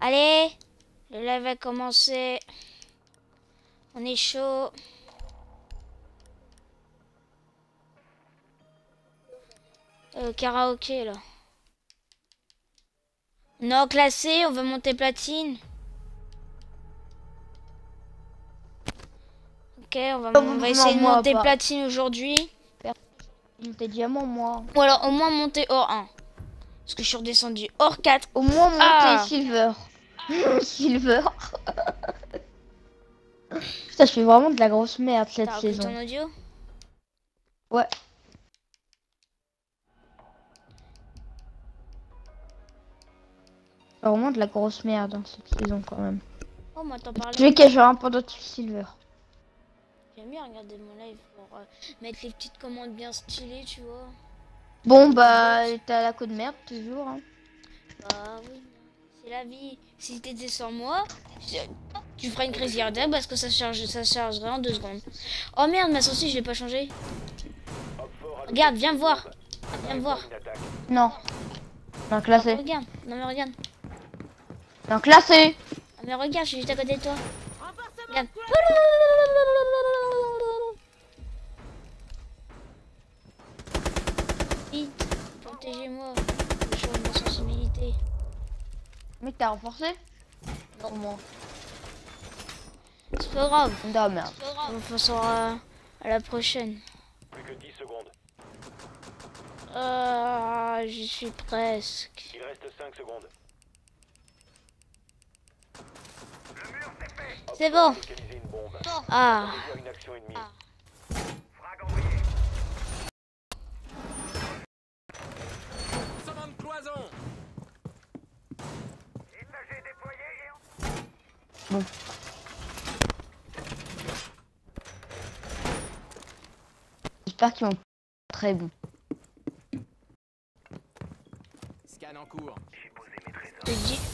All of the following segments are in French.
Allez, le live va commencer. On est chaud. Karaoké là. Non, classé, on veut monter platine. Ok, on va essayer de monter platine aujourd'hui. Monter diamant, moi. Ou alors au moins monter or 1. Parce que je suis redescendu or 4. Au moins monter silver. Silver. Putain, je fais vraiment de la grosse merde cette saison. T'as ton audio? Ouais. Vraiment de la grosse merde cette saison quand même. Oh, moi t'en parles. Je vais cacher un pendentif silver. J'aime bien regarder mon live pour mettre les petites commandes bien stylées, tu vois. Bon bah t'as la code merde toujours. Hein. Bah oui, c'est la vie. Si t'étais sans moi, tu ferais une crise cardiaque parce que ça chargerait en 2 secondes. Oh merde, ma saucisse je l'ai pas changée. Regarde, viens voir. Viens voir. Non. Non classé. Regarde, non mais regarde. Non classé. Ah, mais regarde, je suis juste à côté de toi. Regarde. Vite, protégez-moi. Je change ma sensibilité. Mec t'as renforcé? Non. Comment? C'est pas grave. Non merde. On passera à la prochaine. Plus que 10 secondes. Je suis presque. Il reste 5 secondes. C'est bon. Localiser une bombe. Ah. Une action ennemie. Bon. J'espère qu'ils vont très bon. Scan en cours. Je te dis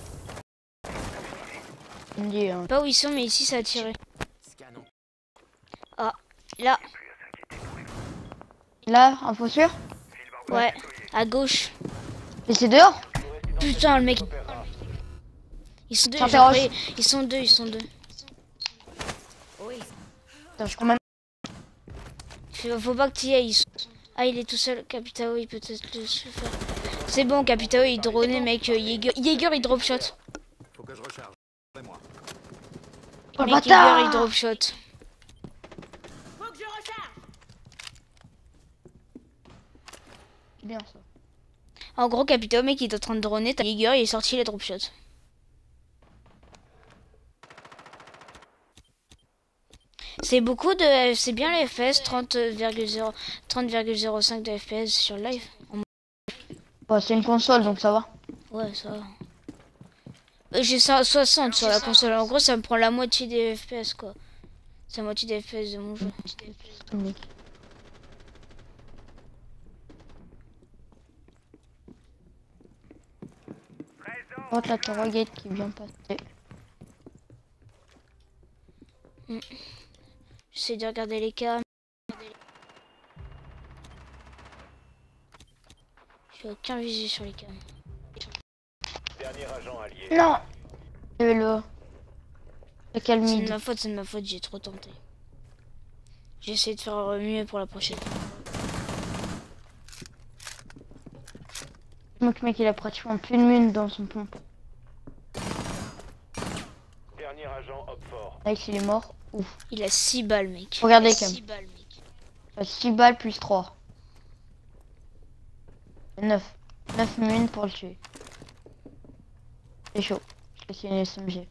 On me dit, hein. pas où ils sont, mais ici ça a tiré. Scan en... Ah, là. Là, info sûr? Ouais, à gauche. Et c'est dehors? Putain, le mec. Ils sont deux, T'interroges. ils sont deux, ils sont deux. Attends, je combien? Faut pas que tu y ailles. Ah, il est tout seul. Capitao, il peut peut-être le faire. C'est bon, Capitao, il dronait, mec. Jaeger, il drop shot. Faut que je recharge. C'est moi. Oh, Mec, bâtard. Jaeger, il drop shot. Bien ça. En gros, Capitao, mec, il est en train de droner. T'as Jaeger, il est sorti les drop shots. C'est beaucoup de... C'est bien les FPS, 30,05 de FPS sur le live. Bon, c'est une console donc ça va. Ouais, ça va. J'ai 60 sur la console. En gros, ça me prend la moitié des FPS, quoi. C'est la moitié des FPS de mon jeu. Oh, la Toragate qui est bien passée. J'essaie de regarder les cams. J'ai aucun visé sur les cams. Dernier agent allié. Non. Et le C'est calmide. de ma faute, j'ai trop tenté. J'essaie de faire mieux pour la prochaine. Donc mec il a pratiquement plus de mine dans son pompe. Dernier agent hop fort. Là il est mort. Ouf. Il a 6 balles, mec. Regardez quand 6 même. balles, mec. 6 balles plus 3. 9. 9 mines pour le tuer. C'est chaud. Parce que c'est une SMG.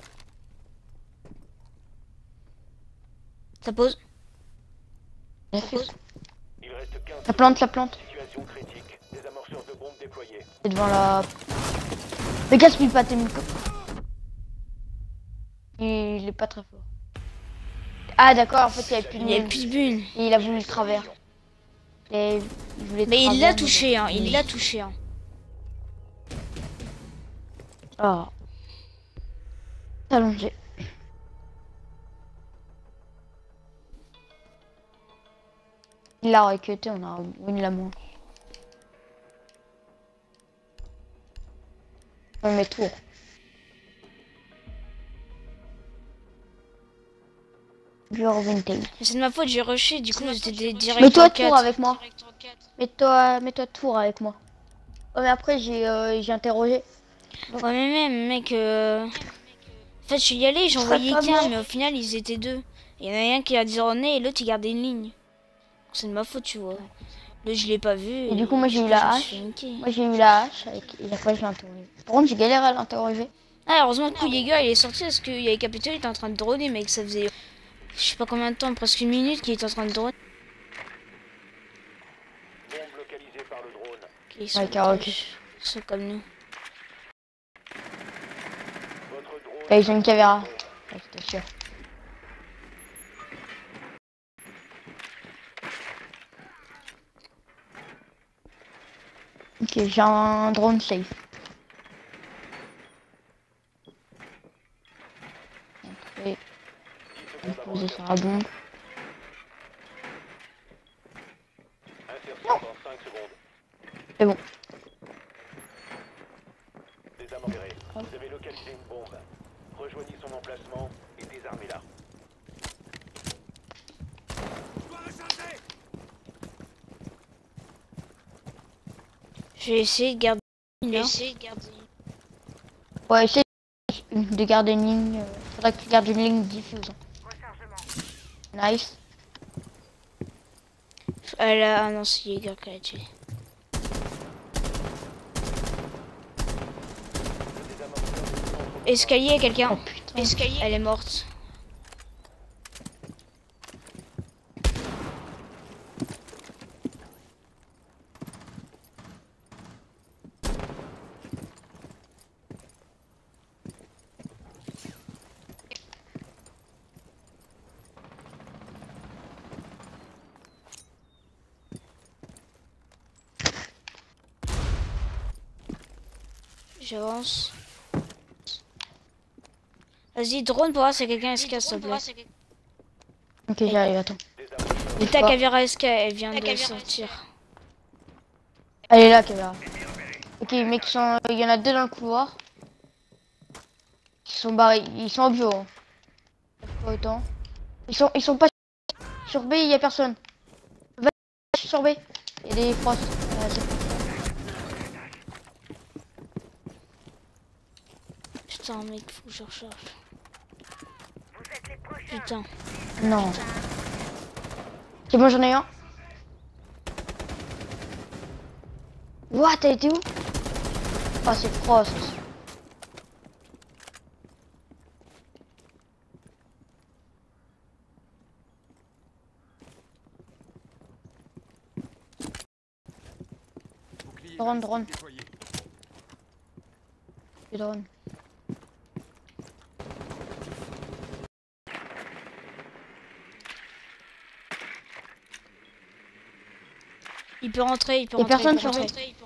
Ça pose. Il a fait. Il reste 15 La plante, la plante. Situation critique. Des amorceurs de bombes déployés. C'est devant la... Mais gaspille pas tes micros. Il est pas très fort. Ah d'accord, en fait il y avait plus de Il y a mine. plus de bulle. Et il a voulu le travers. Et il voulait Mais il travers, l'a mais- touché, hein. Il l'a touché, hein. Ah. Allongé. Il l'a recuté, on a win la manche. On met tour. Your Vintage. Mais c'est de ma faute, j'ai rushé, du coup j'étais direct Mets-toi en tour 4. avec moi. Mets-toi tour avec moi. Oh, mais après, j'ai interrogé. Ouais, mais même, mec, en fait, je suis y allé, j'en serais voyais pas qu'un, mort. mais au final, ils étaient deux. Il y en a un qui a déronné et l'autre, il gardait une ligne. C'est de ma faute, tu vois. Là, je l'ai pas vu. Et du coup, moi, j'ai eu je la me hache. suis fait niquer. Moi, j'ai eu la hache et après, je l'ai interrogé. Par contre, j'ai galéré à l'interroger. Ah, heureusement que Jäger, il est sorti parce qu'il y avait Capitol, il était en train de droner, mec. Ça faisait, je sais pas combien de temps, presque une minute qu'il était en train de droner. Bombe localisée par le drone. Ils sont, Ouais, carrément. ils sont comme nous. Votre drone. Là, ils ont une caméra. Ouais, c'était sûr. Ok, j'ai un drone safe. Entrée. 10 secondes avant Poser sur la bombe. insertion dans 5 secondes. C'est bon. Désamorcé. Vous avez localisé une bombe. Rejoignez son emplacement et désarmez-la. Je vais essayer de garder une ligne. Ouais, essaye de garder une ligne. Faudrait que tu gardes une ligne diffuse. Nice. Ah non, c'est Jäger qui a tué. Escalier, quelqu'un. Oh putain. Escalier. Elle est morte. J'avance. Vas-y, drone pour voir si quelqu'un SK, s'il te plaît. Ok, j'arrive, attends. Et ta caméra SK, elle vient de sortir. Elle est là, caméra. Ok, mec, il y en a deux dans le couloir. Ils sont barrés, ils sont en bio. Hein. Pas autant. Ils sont pas sur B, il y a personne. Va sur B. Il y a des frosts. Putain, mec, faut que je recharge. Putain. Non. C'est bon, j'en ai un. What, t'as été où? Oh, c'est Frost. Drone. Les drones. Il peut rentrer, il peut Y'a rentrer. personne il peut sur rentrer.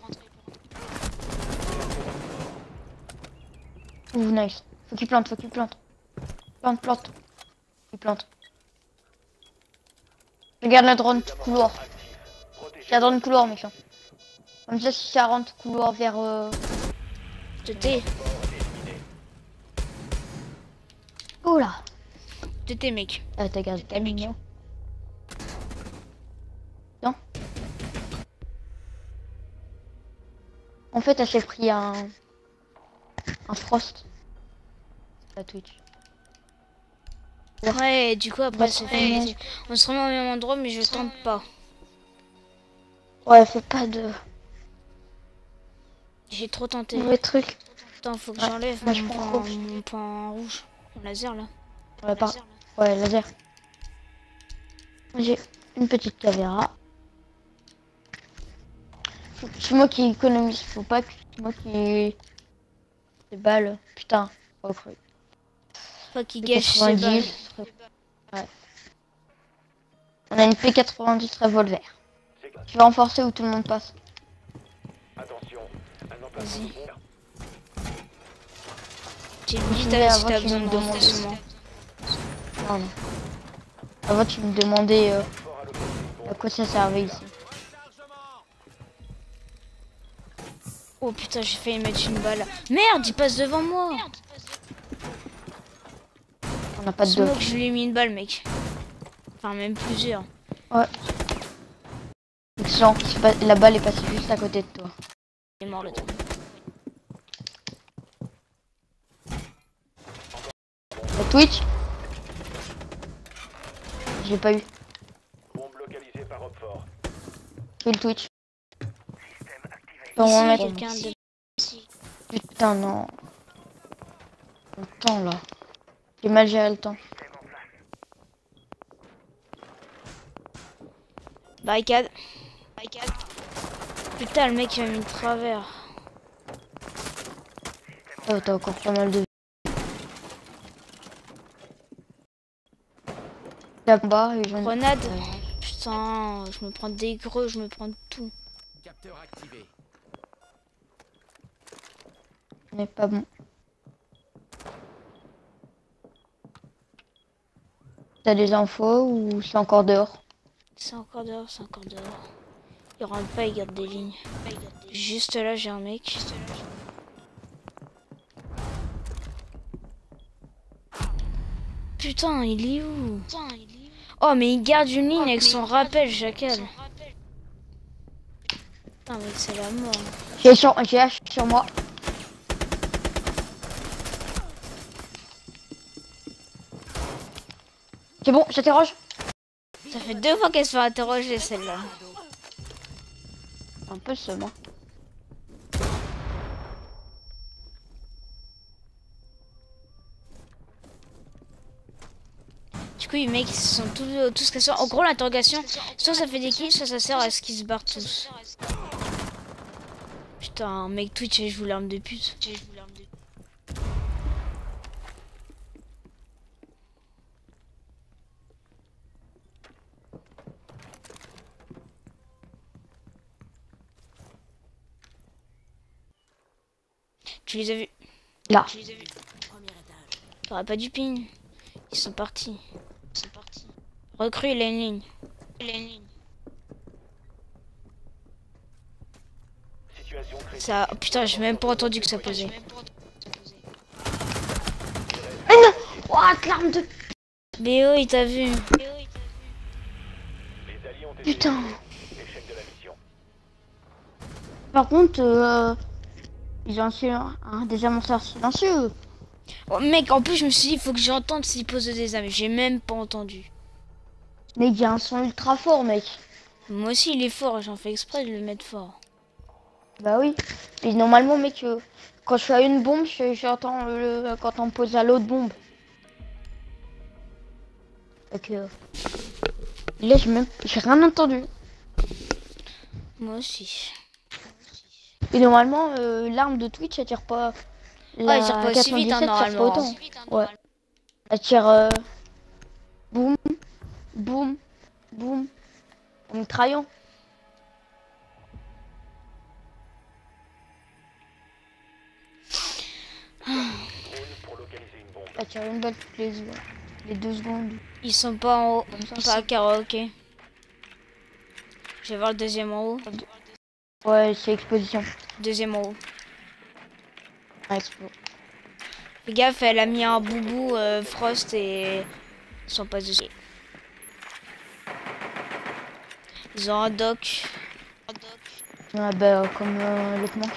Ouh, nice. Faut qu'il plante. Plante. Il plante. Regarde la drone couloir. La drone couloir, méchant. Comme ça, si ça rentre couloir vers... Tété, Oh là. mec. Ah, t'as gardé ta mignon. Non. En fait, elle s'est pris un Frost. La Twitch. Ouais, du coup, après, Bah, c'est ouais. fait. On se remet au même endroit, mais je tente pas. Ouais, fais pas de J'ai trop tenté. mauvais trucs. Attends, faut que Ouais, j'enlève moi, je prends rouge. mon point rouge. Mon laser, là. Ouais, laser. J'ai une petite caméra. C'est moi qui économise, faut pas que c'est moi qui... Des balles, putain. Oh, creux. Pas qu'il gâche ses balles. 90. Ouais. On a une P90 revolver. Tu vas renforcer où tout le monde passe. Attention, un emplacement de bombe. J'ai une Je petite vais si avoir t'as qui besoin me de demande. renforcement. Non, non. Avant, tu me demandais Fort à localiser une bombe. à quoi ça servait ici. Oh putain, j'ai failli mettre une balle. Merde, il passe devant moi. On n'a pas de C'est moi doc. que je lui ai mis une balle, mec. Enfin, même plusieurs. Ouais. Excellent. La balle est passée juste à côté de toi. Il est mort le temps. Twitch. Je l'ai pas eu. Bombe localisée par Opfort. J'ai eu le Twitch. Ici, Bon, on va mettre... quelqu'un de... Putain, non. Le temps, là. J'ai mal géré le temps. Barricade. Putain, le mec il m'a mis de travers. Oh, t'as encore pas mal de... Là-bas, et j'en ai... Grenade. Putain, je me prends des greux, je me prends de tout. Capteur activé. On est pas bon. T'as des infos ou c'est encore dehors? C'est encore dehors, c'est encore dehors. Il rentre pas, il garde des lignes. Juste là, j'ai un mec. Putain, il est où? Oh, mais il garde une ligne avec son rappel, jacal. Putain, mec, c'est la mort. J'ai H sur moi. C'est bon, j'interroge. Ça fait 2 fois qu'elle se fait interroger, celle-là. Un peu seulement. Du coup, les mecs, ils sont tous cassés. En gros, l'interrogation, soit ça fait des kills, soit ça sert à ce qu'ils se barrent tous. Putain, mec Twitch, je joue l'arme de pute. Tu les as vus? Là. T'auras pas du ping. Ils sont partis. Recrue, il a une ligne. Situation critique. Ça... oh, putain, j'ai même pas entendu que ça posait. Ah non! Ouah, l'arme de... BO, il t'a vu. Les alliés ont été Putain. échec de la mission. Par contre, ils ont un des amorceurs silencieux. Oh, mec, en plus, je me suis dit, il faut que j'entende s'il pose des armes. J'ai même pas entendu. Mais il y a un son ultra fort, mec. Moi aussi, il est fort. J'en fais exprès de le mettre fort. Bah oui. Mais normalement, mec, quand je suis à une bombe, j'entends quand on pose à l'autre bombe. Donc, là, j'ai rien entendu. Moi aussi. Et normalement, l'arme de Twitch, elle tire pas. Ouais, elle tire pas aussi vite, hein, 97 tire pas normalement. autant. Ouais. Elle tire boum, boum, boum, en mitraillant. Drone pour localiser une bombe. Elle tire une balle toutes les 2 secondes. Ils sont pas en haut. Comme ça. Pas à karaoké. Je vais voir le deuxième en haut. Ouais, c'est exposition. Deuxième en haut. Ouais, expo. Fais gaffe, elle a mis un boubou Frost et ils sont pas dessus. Ils ont un doc. Ouais, bah, comme l'autre manche.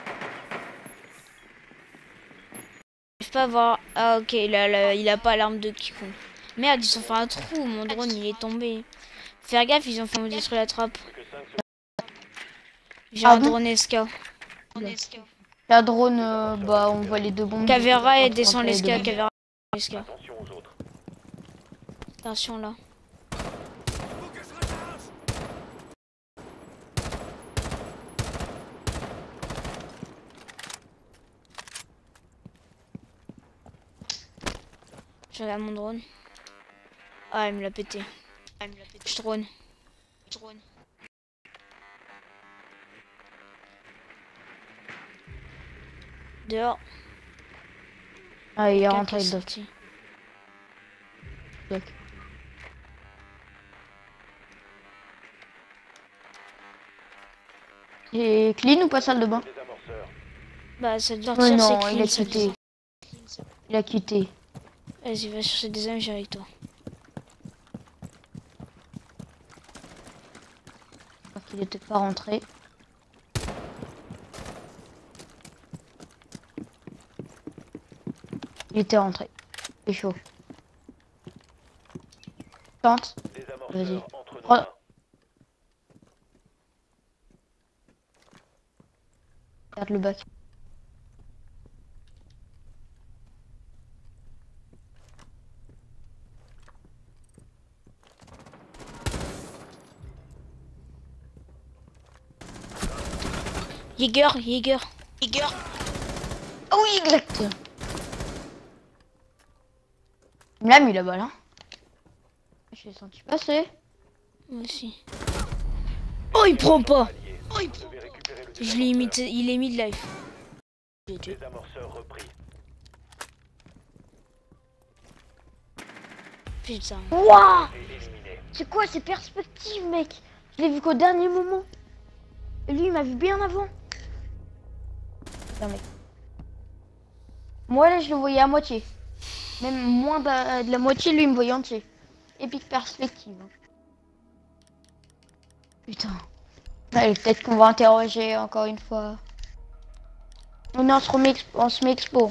Je peux pas voir. Ah ok, il a pas l'arme de Kikon. Merde, ils ont fait un trou, mon drone il est tombé. Faire gaffe, ils ont fait me détruire la trappe. Que 5 secondes. J'ai Ah un bon drone SK. La drone, bah, on voit les 2 bombes. Cavera et Entre descend les deux l'SK. bombes. Cavera SK. Attention aux autres. Attention là. Je regarde mon drone. Ah, il me l'a pété. Je drone. Dehors. Ah, il est Quelqu'un rentré qui est dedans. sorti. Et clean ou pas salle de bain? Des amorceurs. Bah, ça doit Oh sortir, non, c'est il a clean, ça quitté. dit. Il a quitté. Vas-y, va chercher des âmes, j'ai avec toi. qu'il était pas rentré. Il était rentré. C'est chaud. Tente. Vas-y. Désamorceur entre nos Oh. mains. Regarde le bac. Jäger. Ah oui, exact. Il me l'a mis la balle, hein. Je l'ai senti passer. Moi aussi. Oh, il prend pas. Allié. Vous devez récupérer le Je l'ai imité, il est mis de life. J'ai tué. désamorceur repris. Putain. Wouah! Et éliminé. C'est quoi ces perspectives, mec? Je l'ai vu qu'au dernier moment. Et lui, il m'a vu bien avant. Putain, mec. Moi, là, je le voyais à moitié. Même moins de la moitié, lui, il me voyait entier. Épique perspective. Putain. Allez, peut-être qu'on va interroger encore une fois. On est en semi-expo.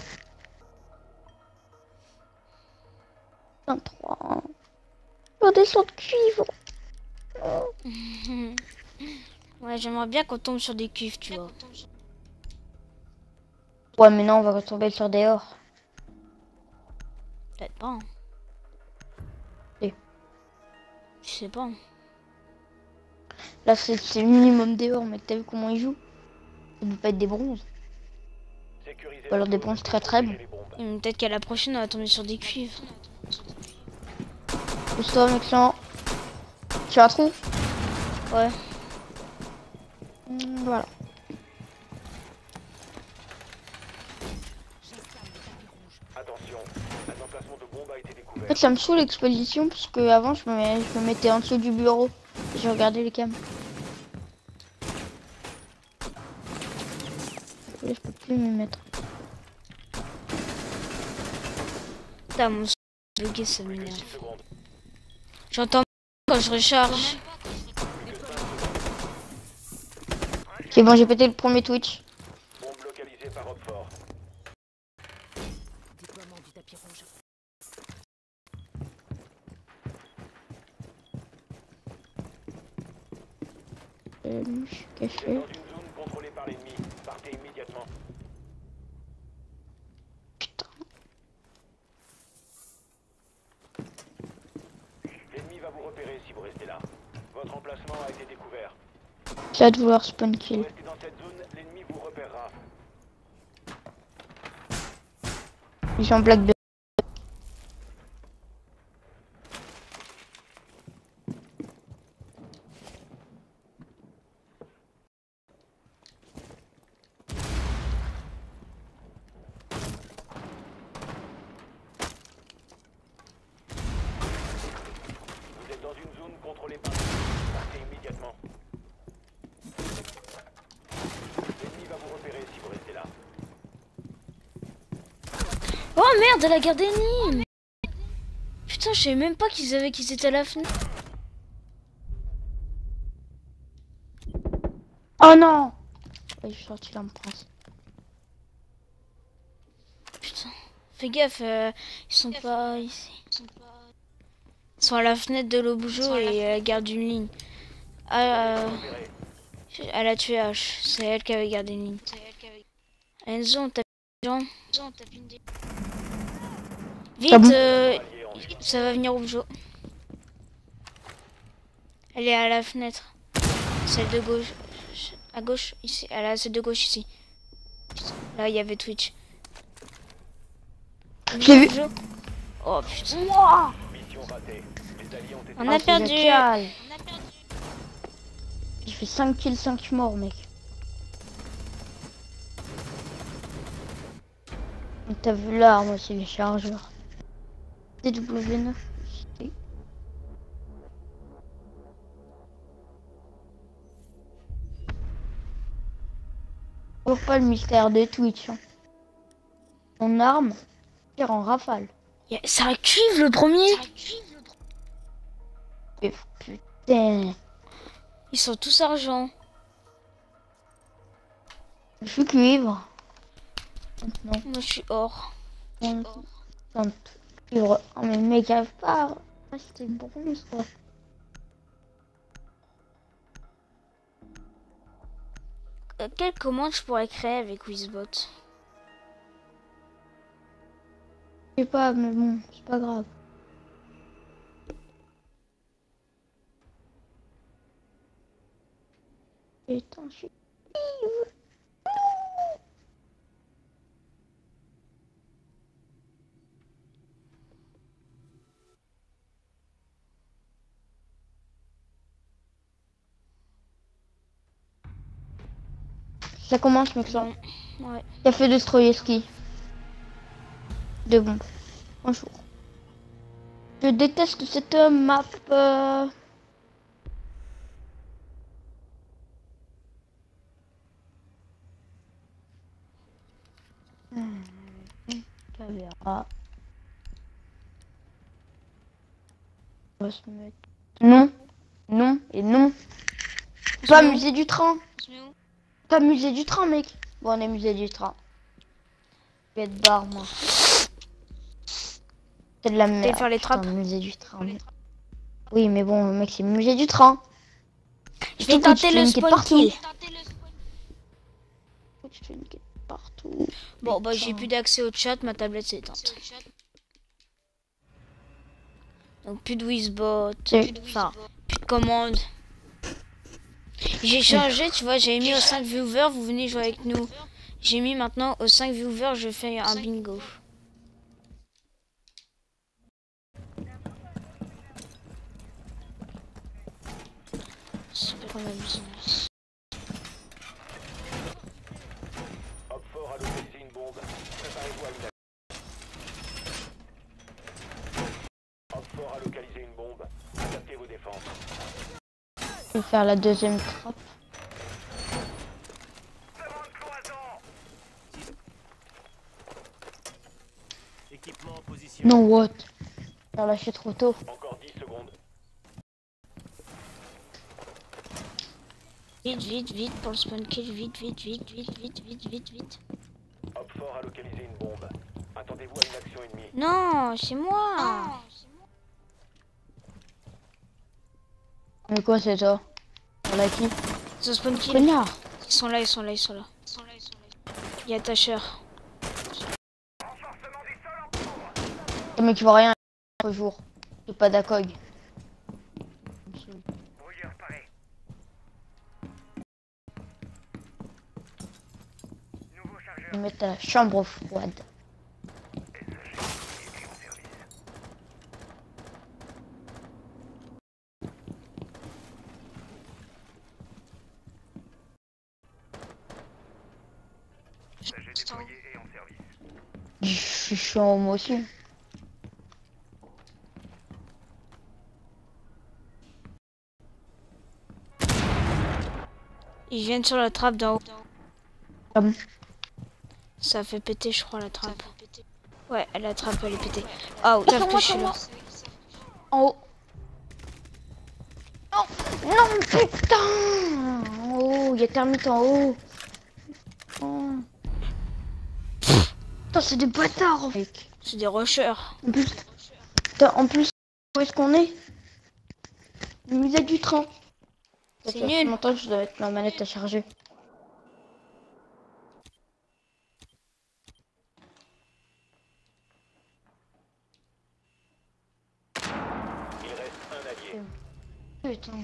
23. Redescends de cuivre. Ouais, j'aimerais bien qu'on tombe sur des cuves, tu vois. Ouais, mais non, on va retomber sur des ors. Peut-être pas. Hein. Si. Je sais pas. Hein. Là, c'est le minimum des ors, mec. T'as vu comment ils jouent? Ça peut pas être des bronzes. Sécurisez Ou alors la des zone bronzes et très très bons. protégez les bombes. Peut-être qu'à la prochaine, on va tomber sur des cuivres. Pousse-toi, mec, sans. Tu as un trou? Ouais. Voilà. Attention, un emplacement de bombe a été En découvert. fait, ça me saoule l'exposition parce que avant je me mettais en dessous du bureau. Je regardais les cams. Là, je peux plus m'y mettre. Putain, mon bugué, ça m'énerve. 6 secondes. J'entends quand je recharge. C'est bon, j'ai pété le premier Twitch. Bombe localisée par Roquefort. Déploiement du tapis rouge. Je suis Vous êtes caché. dans une zone contrôlée par l'ennemi. Partez immédiatement. Putain. L'ennemi va vous repérer si vous restez là. Votre emplacement a été découvert. J'ai hâte de vouloir spawn Si kill. vous restez dans cette zone, l'ennemi vous repérera. Ils sont en black de. Vous êtes dans une zone contrôlée par l'ennemi. Partez immédiatement. L'ennemi va vous repérer si vous restez là. Oh merde, la garde ennemie. Putain, je savais même pas qu'ils étaient à la fenêtre. Oh non! Ouais, je suis sorti l'arme prince. Putain. Fais gaffe, ils sont pas ici. Ils sont à la fenêtre de l'Objo et elle garde une ligne. Ah, Repérez. elle a tué H. C'est elle qui avait gardé une ligne. Enzo, on tape des gens. Vite, Ah bon Allié en vue. ça va venir Objo. Elle est à la fenêtre. Celle de gauche. À gauche, ici. Elle a celle de gauche ici. Là, il y avait Twitch. J'ai vu. Objo. Oh putain. Mission ratée. Les alliés ont été On a c'est perdu. génial. J'ai fait 5 kills, 5 morts, mec. T'as vu l'arme aussi, les chargeurs. DW9. c'était- Oh, pas le mystère de Twitch. Hein. Mon arme tire en rafale. C'est un cuivre le premier. Et putain. Ils sont tous argent. Je suis cuivre. Non. Moi, je suis or. Cuivre. Oh mais le mec arrive pas. Ah, c'était bronze quoi. Quelle commande je pourrais créer avec Wizbot? Je sais pas, mais bon, c'est pas grave. Putain, je suis... Ça commence, mec, ça. Ouais. Café de Stroyevski. De bon. Bonjour. Je déteste cette map. Caméra. On va se mettre... Non. Non et non. Pas musée du train. Pas musée du train, mec. Bon, on est musée du train. Je vais être barre, moi. C'est de la merde. faire les Putain, trappes. musée du train. Oui, mais bon, mec, c'est le musée du train. Je vais tenter le spawn kill. Je te niquer partout. Bon, bah j'ai plus d'accès au chat, ma tablette s'est éteinte. Donc plus de Wizbot, enfin, plus de commandes. J'ai changé, tu vois, j'ai mis aux 5 viewers, vous venez jouer avec nous. J'ai mis maintenant aux 5 viewers, je fais un bingo. Super, on a besoin. Hop fort à localiser une bombe. Préparez-vous à une attaque. Hop fort à localiser une bombe. Adaptez vos défenses. Je vais faire la deuxième trappe. Équipement en position. Non, what? J'ai lâché trop tôt. Encore 10 secondes. Vite, vite, vite pour le spawn kill, vite, vite, vite, vite, vite, vite, vite, vite. Hop fort à localiser une bombe. Attendez-vous à une action ennemie. Non, c'est moi. Mais quoi, c'est ça? On l'a qui? C'est un spawn kill. Connard! Ils sont là, ils sont là, ils sont là. Il y a Tacheur. Le mec, il voit rien. L'autre jour. C'est pas d'ACOG. Je vais mettre à la chambre froide. Je suis chiant moi aussi. Ils viennent sur la trappe d'en haut. Ah bon? Ça a fait péter, je crois, la trappe. Ouais, la trappe, elle est pétée. Ah, oh, tape que je suis là. En haut. Non, non, putain! En haut, il y a termite en haut. Oh. Putain, c'est des bâtards, mec. C'est des rushers. En plus, putain, en plus, où est-ce qu'on est? Le musée du train. C'est Ça fait nul. longtemps que je dois être ma manette à charger. Il reste un allié. Putain.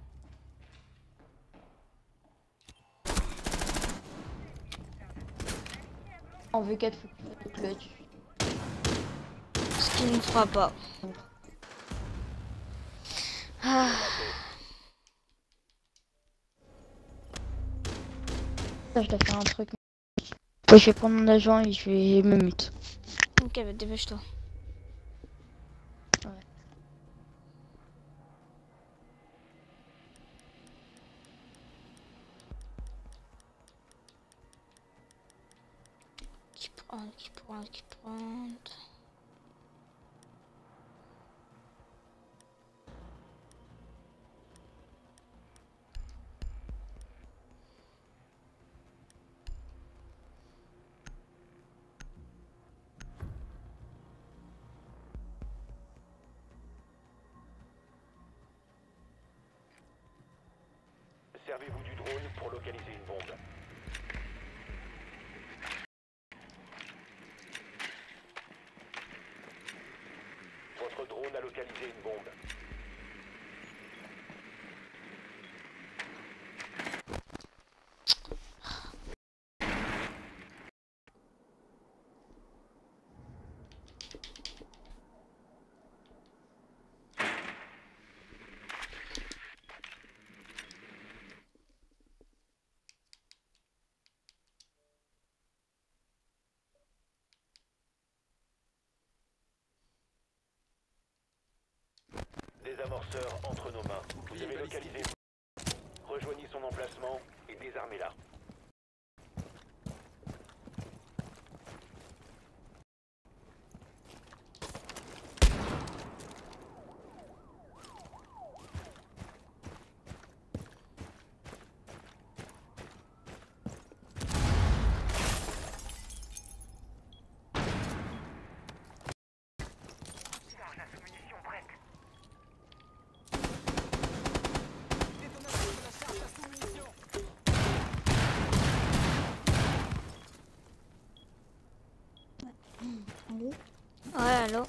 En V4, faut que tu le tues. Ce qui ne fera pas. Ah. Ça, je dois faire un truc. Ouais, je vais prendre mon agent et je vais me mute. Ok, bah dépêche-toi. Ouais. Qui prend. Servez-vous du drone pour localiser une bombe. Votre drone a localisé une bombe. Désamorceur entre nos mains. Vous avez localisé. Rejoignez son emplacement et désarmez-la. Ouais, allô.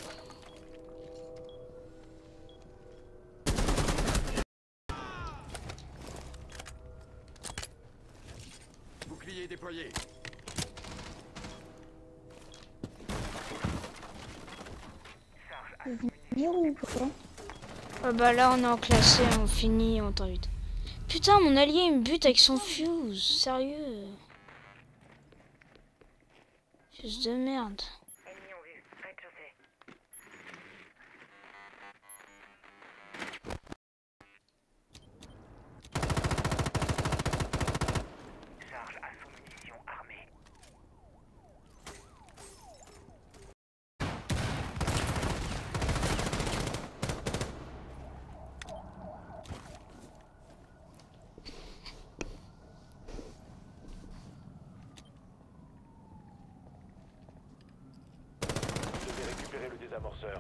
Bouclier déployé. Ah bah là on est en classé, on finit en temps 8. Putain, mon allié il me bute avec son fuse, sérieux. Fuse de merde. Vous devez récupérer le désamorceur.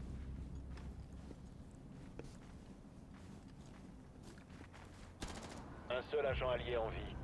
Un seul agent allié en vie.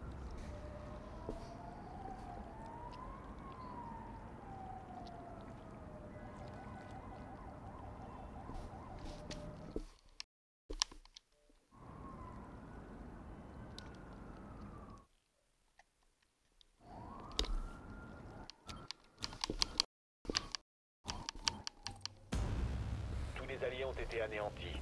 Tous les alliés ont été anéantis.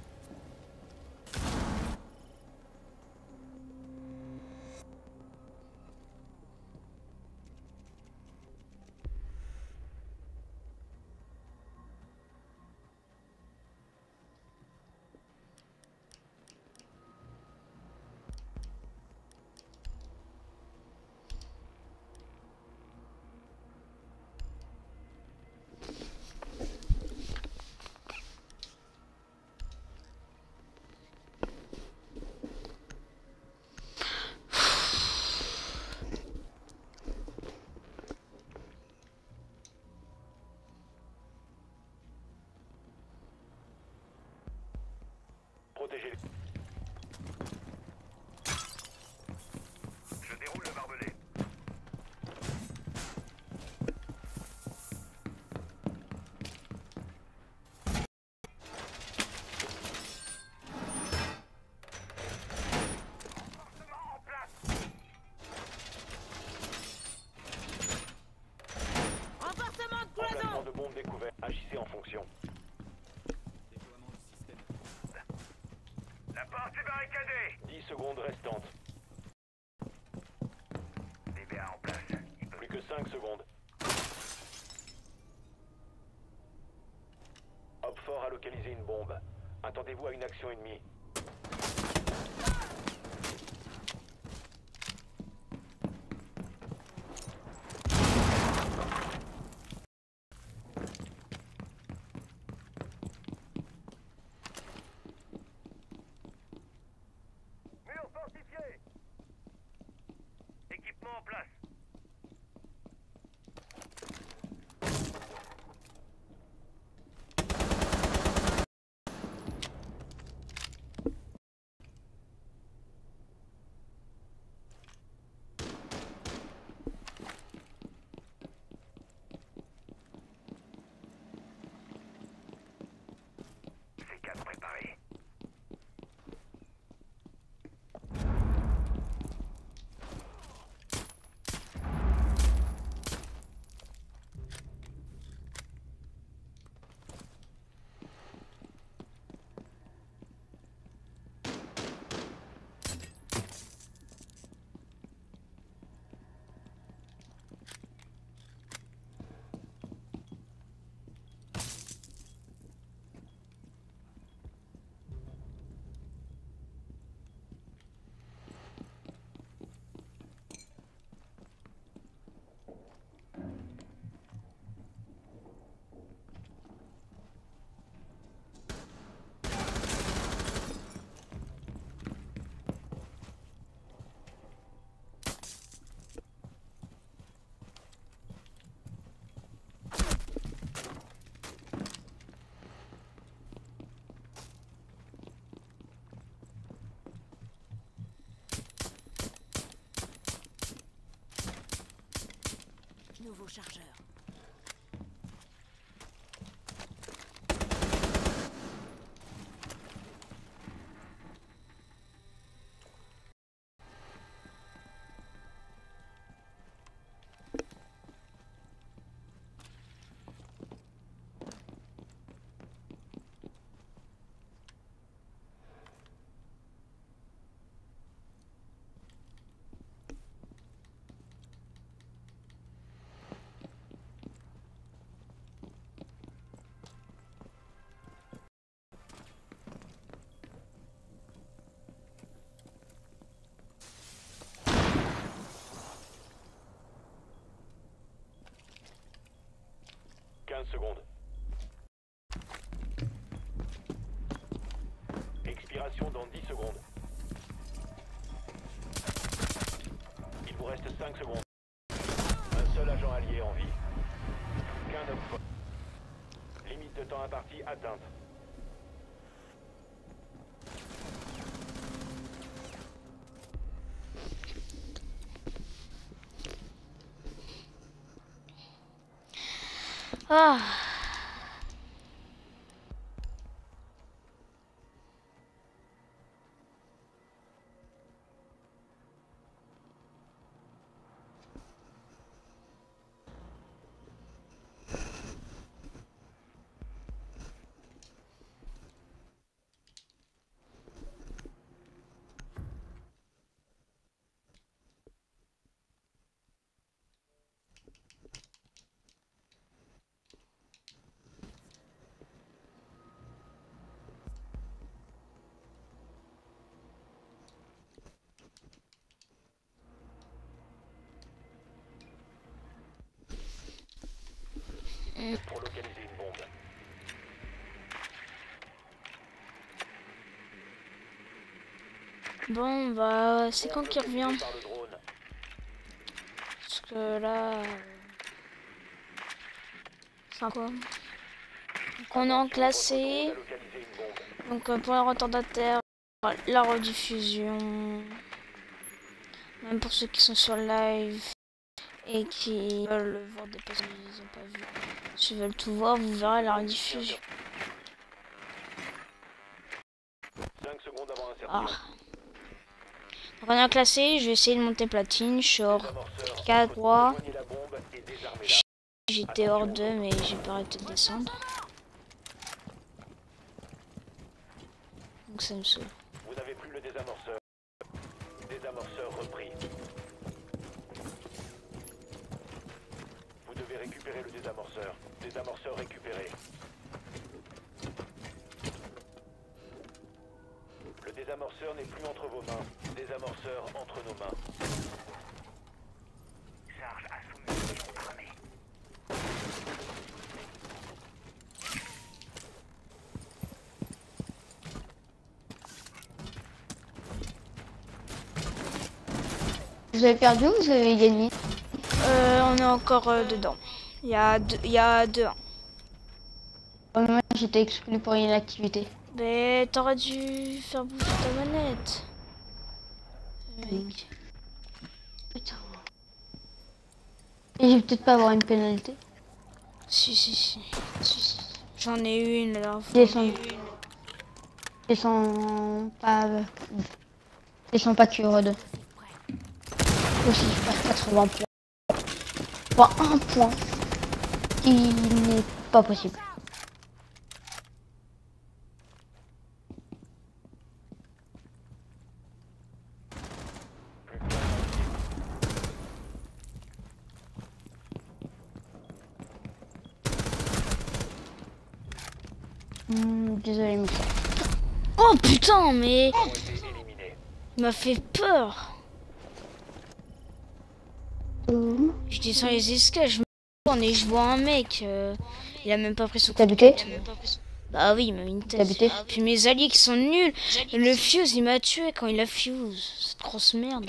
Protégez les... Je déroule le barbelé. Emplacement de bombe découvert. Agissez en fonction. La porte est barricadée. 10 secondes restantes. DBA en place. Plus que 5 secondes. Hopfort a localisé une bombe. Attendez-vous à une action ennemie. Mur fortifié. Équipement en place. 15 secondes. Expiration dans 10 secondes. Il vous reste 5 secondes. Un seul agent allié en vie. Qu'un homme fort. Limite de temps imparti atteinte. Ah. Pour localiser une bombe. Bon, bah, c'est quand Bombe qu'il localisée revient? par le drone. Parce que là... C'est quoi? Donc on est en classé. On a localisé une bombe. Donc pour les retardataires, la rediffusion. Même pour ceux qui sont sur live et qui veulent le voir des personnes qu'ils n'ont pas vu. S'ils veulent tout voir, vous verrez la rediffusion. 5 secondes avant insertion. Ah. Donc on est en classé, je vais essayer de monter platine. Je suis hors Désamorceur. 4, 3. Rejoignez la bombe et désarmez-la. J'étais hors 2, mais j'ai pas arrêté de descendre. Donc ça me saoule. Vous n'avez plus le désamorceur. Désamorceur repris. Vous devez récupérer le désamorceur. Désamorceur récupéré. Le désamorceur n'est plus entre vos mains. Désamorceur entre nos mains. Charge à sous-munition armée. Vous avez perdu ou vous avez gagné? On est encore dedans. Il y a 2-1. Oh, moi j'étais exclu pour inactivité. Mais t'aurais dû faire bouger ta manette. Mec. Putain. Et je vais peut-être pas avoir une pénalité. Si. J'en ai eu une là. Descends pas cure 2. Aussi je perds 80 points. Pas un point. Il n'est pas possible. Désolé Michel. Oh putain, mais Ont été éliminés. il m'a fait peur. Je descends les escaliers, je me tourne et je vois un mec. Il a même pas pris son T'as buté? Bah oui, il m'a mis une tête. T'as buté? Puis mes alliés qui sont nuls. Le fuse, il m'a tué quand il a fuse. Cette grosse merde.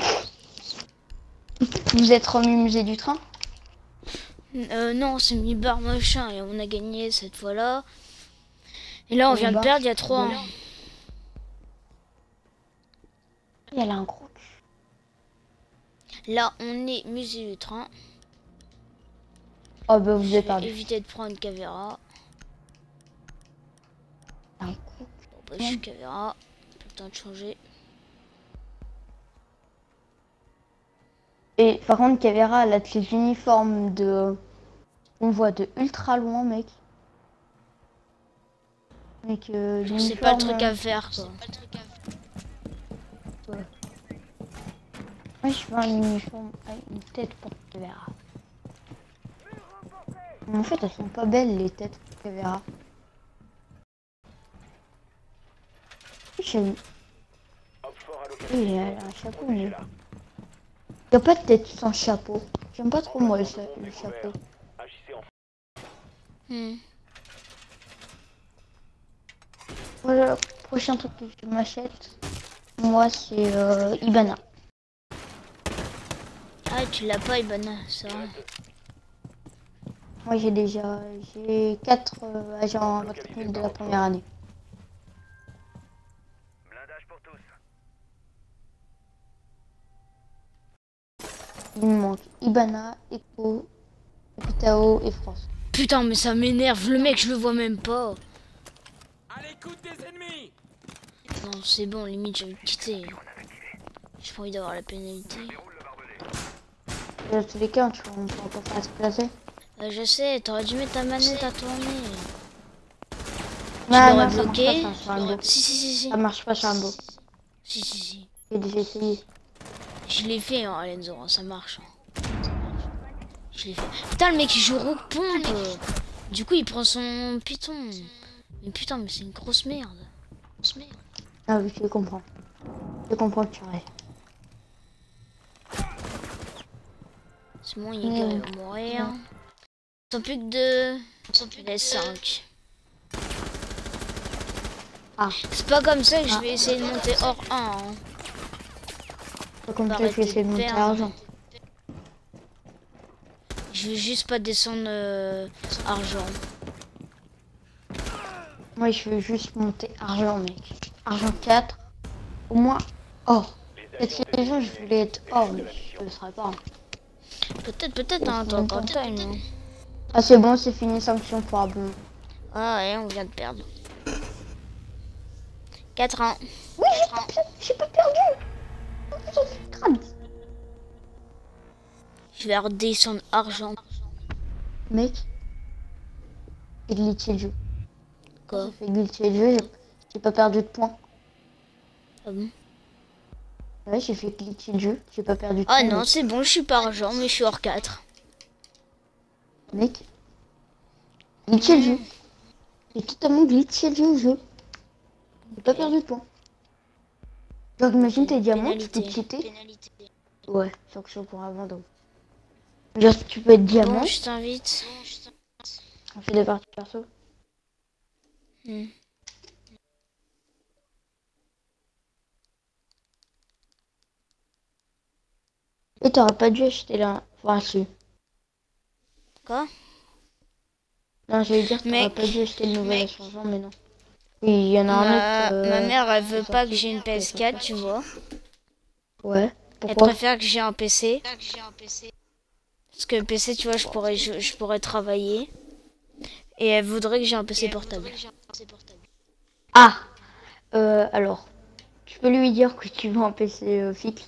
Vous êtes remis au musée du train? Non, c'est mis barre machin et on a gagné cette fois-là. Et là, on vient de Bar. perdre, il y a 3. Elle a un gros cul. Là, on est musée du train. Oh bah vous êtes perdu. Éviter de prendre Cavera. Un coup. Bon, bah, je suis Cavera. Pas le temps de changer. Et par contre, Cavera, elle a les uniformes de... On voit de ultra loin, mec. Mec, C'est pas le truc à faire, quoi. Moi, je veux un uniforme avec une tête pour Cavera. Mais en fait, elles sont pas belles, les têtes pour Cavera. J'aime... Hop fort à Oui, localiser. elle a un chapeau, mais... Y a pas de tête sans chapeau. J'aime pas trop, moi, le chapeau. Agissez en Hmm. Voilà, le prochain truc que je m'achète, moi, c'est Ibana. Ah, tu l'as pas, Ibana, ça. Moi, j'ai 4 agents 24 000 de la première année. Blindage pour tous. Il me manque Ibana, Echo, Epitao et France. Putain, mais ça m'énerve, le mec, je le vois même pas. À l'écoute des ennemis. Non, c'est bon, limite, j'ai envie de quitter. J'ai pas envie d'avoir la pénalité. Dans tous les cas, on pourra pas faire exploser. Je sais, t'aurais dû mettre ta manette à tourner. Non, l'aurais non, ça marche bloqué. pas sur un beau. Si. Ça marche pas sur un beau. Si. J'ai déjà essayé. Je l'ai fait, hein, Alenzo, ça marche. Hein. Je l'ai fait. Putain, le mec, il joue roue pompe. Du coup, il prend son python. Mais putain, mais c'est une grosse merde. Ah oui, je comprends. Je comprends que tu rêves. C'est bon, il va mourir. Ils sont plus que 2. Ils sont plus que 5. Ah. C'est pas comme ça que je vais essayer de monter hors 1. Hein. C'est comme ça que Arrêtez je vais essayer de de monter perdre. l'argent. Je vais juste pas descendre argent. Moi, je veux juste monter argent, mec. Argent 4. Au moins or. Cette saison, je voulais être or, mais je le serai pas. Peut-être, hein, t'as encore le time. Hein. Ah, c'est bon, c'est fini, sanction pour Abon. Ah ouais, on vient de perdre. 4 ans. Oui, j'ai pas perdu. Crade. Je vais redescendre argent. Mec, j'ai glitché le jeu. Quoi? J'ai fait glitcher le jeu, j'ai pas perdu de points. Ah bon? Ouais, j'ai fait glitcher le jeu, j'ai pas perdu de Ah points. non, c'est bon, je suis pas argent, mais je suis hors 4. Mec, glitché le jeu. J'ai totalement glitché le jeu. J'ai pas perdu de points. Genre, imagine tes diamants, tu peux cheater. Ouais, sanction pour abandon. Genre, tu peux être diamant. Bon, je t'invite. On fait des parties perso. Hmm. Et t'aurais pas dû acheter là. Enfin, si. Quoi? Non, j'allais dire, t'aurais Mec. pas dû acheter le nouvel changeant, mais non. Oui, il y en a un autre. Ma mère, elle veut c'est pas sorti. que j'ai une PS4, tu vois. Ouais. Elle Pourquoi? préfère que j'ai un PC. Parce que PC, tu vois, je pourrais travailler. Et elle voudrait que j'ai un PC portable. Ah alors, tu peux lui dire que tu veux un PC fixe.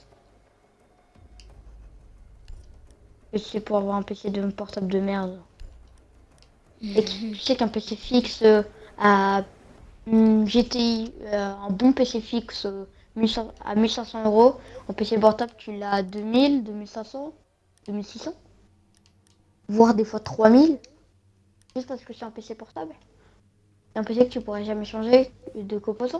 Et c'est pour avoir un PC de portable de merde. Et tu sais qu'un PC fixe à GTI, un bon PC fixe à 1500 €, un PC portable tu l'as à 2000, 2500, 2600, voire des fois 3000, juste parce que c'est un PC portable. C'est un PC que tu pourrais jamais changer de composants.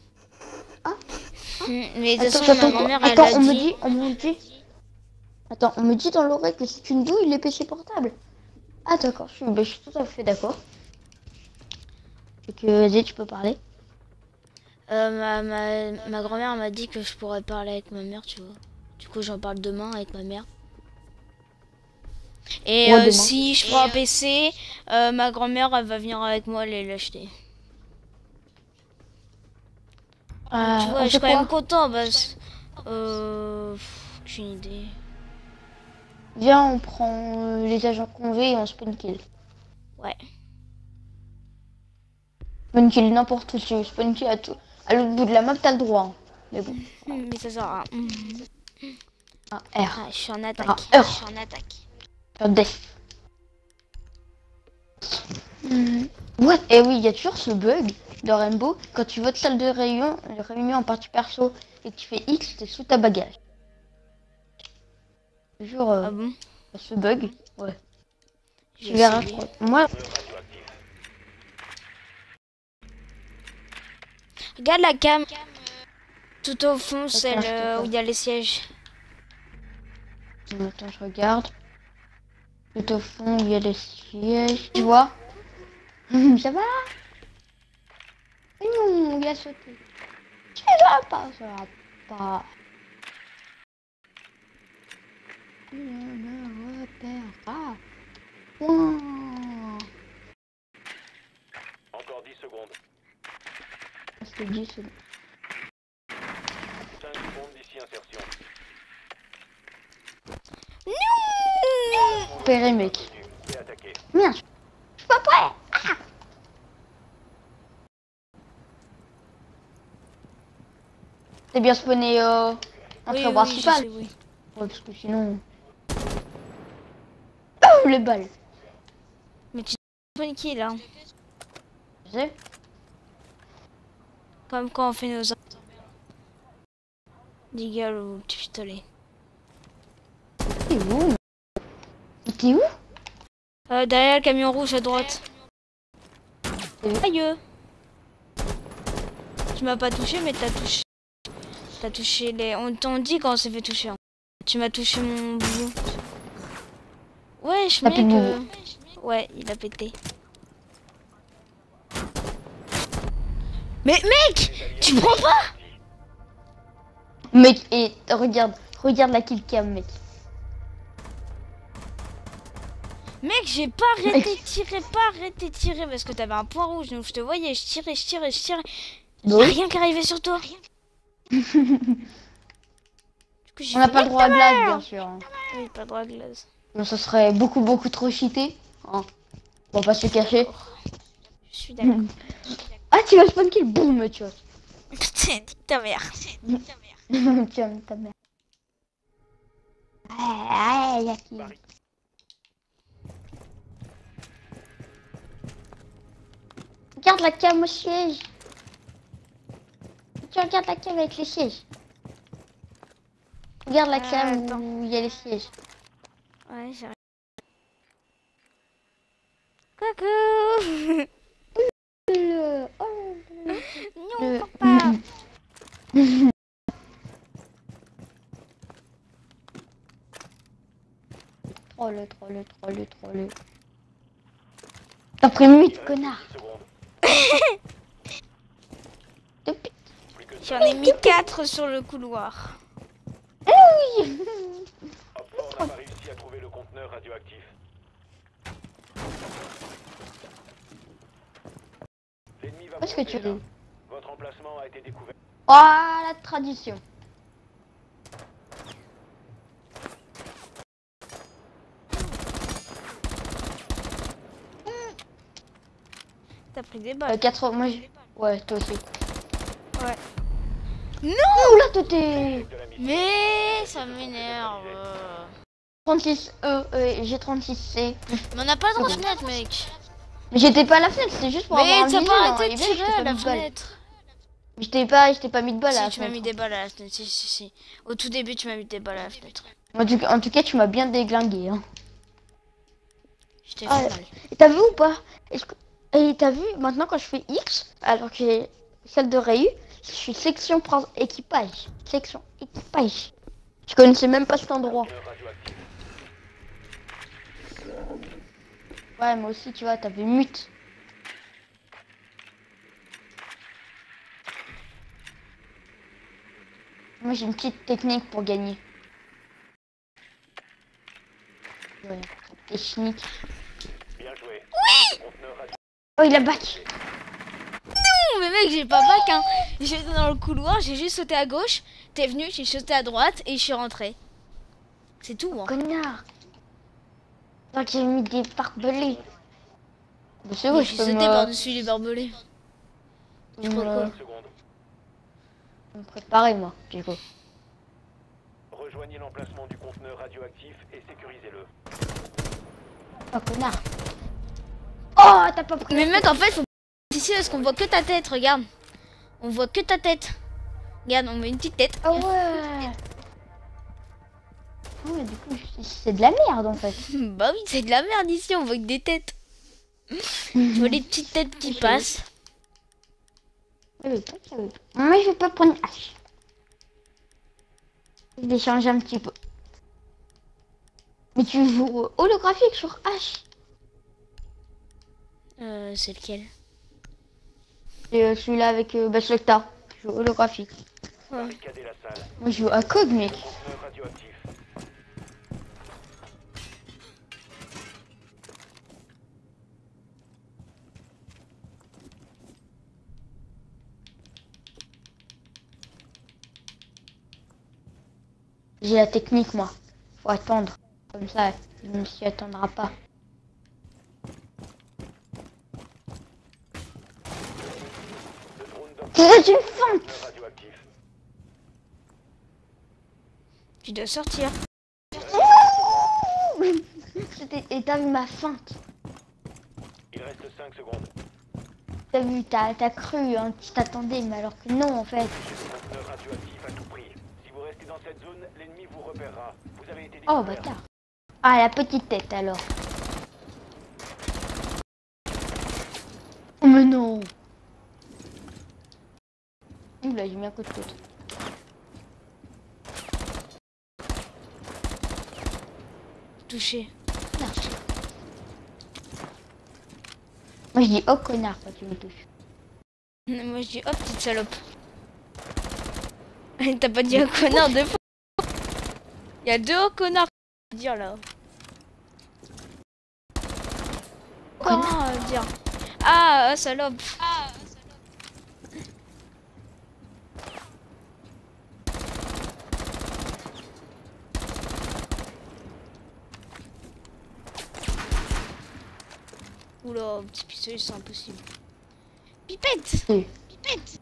Mais de toute Attends, façon, ma j'attends, grand-mère, elle attends, a dit... on me dit dans l'oreille que c'est une douille les PC portables. Ah d'accord, je suis tout à fait d'accord. Et que vas-y, tu peux parler. Ma grand-mère m'a dit que je pourrais parler avec ma mère, tu vois. Du coup, j'en parle demain avec ma mère. Et Ouais, demain. si je prends un PC, ma grand-mère, elle va venir avec moi aller l'acheter. Tu vois, On je suis fait quand même quoi? content, parce... aucune idée. Viens, on prend les agents convés et on spawn kill. Ouais. Spawn kill n'importe où, tu spawn kill à tout. À l'autre bout de la map, t'as le droit. Hein. Mais bon. Mais ça sert à rien. Un R. Ah, je suis en attaque. Un Je suis en attaque. Un death. What? Eh oui, il y a toujours ce bug de Rainbow. Quand tu votes salle de réunion en partie perso et que tu fais X, t'es sous ta bagage. Toujours Ah bon? ce bug. Ouais. Je Tu vais verras. essayer. Moi, Regarde la cam. Tout au fond, celle je te où il y a les sièges. attends, je regarde. Tout au fond, il y a les sièges. Tu vois? Ça va? Non, il a sauté. Ça va pas, ça va pas. Tu ne me repères. Wow. Encore 10 secondes. Parce que 10 secondes. 5 secondes d'ici insertion. Non. Repéré, mec. Et attaquer. Merde, je suis pas prêt. Ah. T'es bien spawné entrée principale. Je sais, oui. Ouais, parce que sinon... Oh, les balles. Mais tu sais qui là? Tu sais? Comme quand on fait nos dégâts au petit pistolet. T'es où? T'es où? Derrière le camion rouge à droite. T'es où? Aïe. Tu m'as pas touché, mais t'as touché. T'as touché les. On t'en dit quand on s'est fait toucher. Hein. Tu m'as touché mon boubou. Ouais, je T'as plus de mec. Ouais, il a pété. Mais mec, tu prends pas? Mec, et regarde la killcam, mec. Mec, j'ai pas arrêté de tirer parce que t'avais un point rouge, donc je te voyais, je tirais. Bon. Y'a rien qui arrivait sur toi. Du coup, j'ai On n'a fait, pas le droit à glace, bien sûr. Hein. oui, pas le droit à glace. Donc, ça serait beaucoup trop cheaté. Hein. On va pas se cacher. Je suis d'accord. Ah, tu vas spawn kill, boum, tu vois. Putain, nique ta mère. Tiens, ta mère. Ah, y'a qui? Regarde la cam au siège. Tu regardes la cam avec les sièges. Regarde la cam attends. où il y a les sièges. Ouais, j'ai rien. Coucou. Non, papa. Troll. T'as pris 8, connard. 10 secondes. Depuis- Plus que J'en ai mis 4 sur le couloir. Oui. Hopfort n'a pas réussi à trouver le conteneur radioactif. L'ennemi va Qu'est-ce que tu monter là. dis? Votre emplacement a été découvert. Ah, la tradition. T'as pris des balles. 4 moi ouais, toi aussi. Ouais. Non, là, toi t'es... De la mission. Mais ça m'énerve. 36 j'ai 36C. Mais on n'a pas de fenêtre, mec. Mais j'étais pas à la fenêtre, c'est juste pour Mais avoir un t'as visu, pas hein, arrêté et de bien, je tirer t'ai à pas la mis de balle. fenêtre. Je t'ai pas mis de balle à la Si, tu m'as mis fenêtre. des balles à la fenêtre. Si. Au tout début, tu m'as mis des balles à la fenêtre. En tout cas, tu m'as bien déglingué. Hein. Je t'ai Ah, fait mal. et t'as vu ou pas? Et t'as vu, maintenant quand je fais X, alors que j'ai celle de Rayu, je suis section équipage. Section équipage. Je connaissais même pas cet endroit. Conteneur radioactif. Ouais, moi aussi, tu vois, t'avais mute. Moi, j'ai une petite technique pour gagner. Ouais, technique. Bien joué. Oui. Conteneur radioactif. Oh, il a back. Non, mais mec, j'ai pas back, hein. J'étais dans le couloir, j'ai juste sauté à gauche. T'es venu, j'ai sauté à droite et je suis rentré. C'est tout, hein. Connard. Donc, j'ai mis des barbelés. Bah, c'est Mais vrai, j'ai je peux sauté me... par-dessus les barbelés. Je crois quoi. 5 secondes. me préparer, moi, du coup. Rejoignez l'emplacement du conteneur radioactif et sécurisez-le. Oh, connard. Oh, t'as pas pris. Mais mec, en fait, faut ici parce qu'on voit que ta tête, regarde. On voit que ta tête. Regarde, on met une petite tête. Ah ouais. Ah ouais, du coup, c'est de la merde, en fait. Bah oui, c'est de la merde ici, on voit que des têtes. Tu vois les petites têtes qui passent. Oui, moi, je vais pas prendre H. Je vais changer un petit peu. Mais tu joues holographique sur H. C'est lequel? Et celui-là avec celui que t'as. Je joue holographique. Ouais. Barricadez la salle. Moi je joue à code mec. Conteneur radioactif. J'ai la technique moi. Faut attendre. Comme ça, il ne s'y attendra pas. Le drone d'Op C'est une feinte. conteneur radioactif. Tu dois sortir. Et t'as vu ma feinte. Il reste 5 secondes. T'as vu, t'as cru, hein, tu t'attendais, mais alors que non en fait. Le conteneur radioactif à tout prix. Si vous restez dans cette zone, l'ennemi vous repérera. Vous avez été Oh découvert. bâtard. Ah la petite tête alors. Oh mais non. Oula, j'ai mis un coup de coude. Touché. Non. Moi je dis oh connard quand tu me touches. Moi je dis oh petite salope. T'as pas dit un connard deux fois. Il y a deux connards à dire là. Comment dire? Ah, salope. Oula, petit pistolet, c'est impossible. Pipette! Oui. Pipette!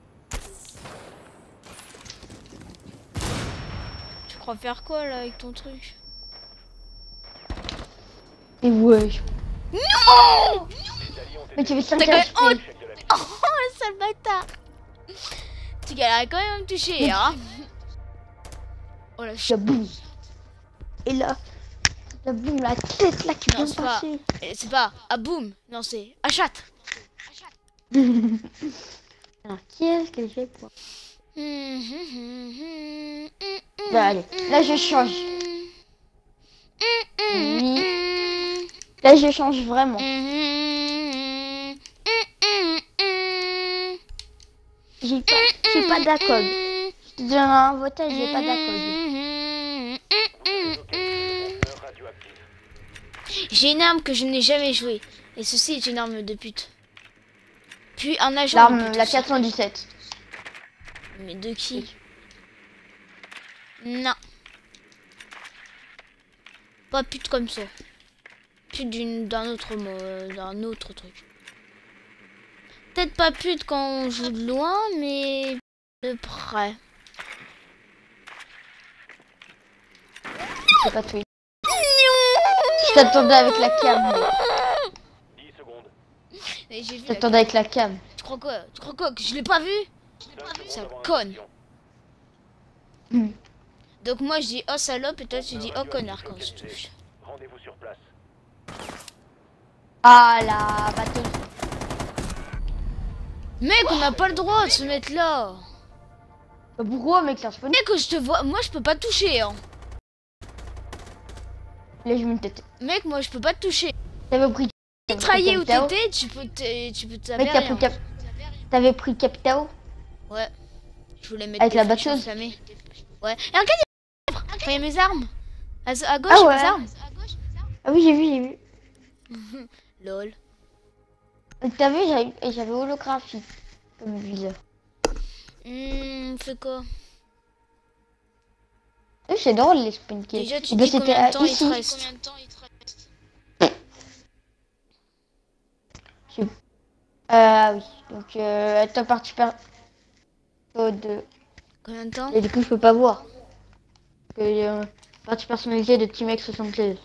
Tu crois faire quoi là avec ton truc? Et ouais. Non! Les alliés ont été Mais tu veux T'as sentir quand même honte! échec de la mission. Oh, le sale bâtard! Tu galérais quand même à me toucher, hein? Oh la La boum. Et là, la boum, la tête là qui Non, vient c'est pas. passer. C'est pas ah boum, non c'est à chatte. Alors, qui est-ce que j'ai pour... Bah, allez, là je change. Oui. Là je change vraiment. J'ai pas d'accord. Je te donne un votage, j'ai pas d'accord. Conteneur radioactif. J'ai une arme que je n'ai jamais jouée. Et ceci est une arme de pute. Puis un agent de L'arme, pute la aussi. 417. Mais de qui? Non. Pas pute comme ça. Pute d'un autre mot, d'un autre truc. Peut-être pas pute quand on joue de loin, mais de près. C'est pas tout. Je t'attendais avec la cam. 10 secondes. Mais j'ai vu Je la- t'attendais avec la cam. Tu crois quoi? Tu crois quoi? Que je l'ai pas vu? 5 Ça secondes avant conne. l'insertion. Donc moi je dis oh salope et toi tu dis oh connard quand je touche. Rendez-vous sur place. Ah la bâton. Mec, on n'a pas le droit de se mettre là. Bah, pourquoi mec, ça se fait. Mec, je te vois, moi je peux pas te toucher. Hein. Là je me tête. Mec, moi je peux pas te toucher. T'avais pris. Mitrailler où Capitao. t'étais, tu peux te Mec, savoir. t'as pris T'avais pris Capitao. Ouais. Je voulais mettre Avec des la flèches batteuse. enflammées. Ouais. Et regarde, il y a mes armes. À gauche, Ah ouais. mes armes. Ah oui, j'ai vu. Lol. T'as vu, j'avais holographie comme viseur. Fais quoi? Oui, c'est drôle les spawn kills. Déjà, tu Eh ben, dis c'était combien de temps il ici. te reste. Ah oui, donc ta partie de... Combien de temps? Et du coup, je peux pas voir. Partie personnalisée de Team X76.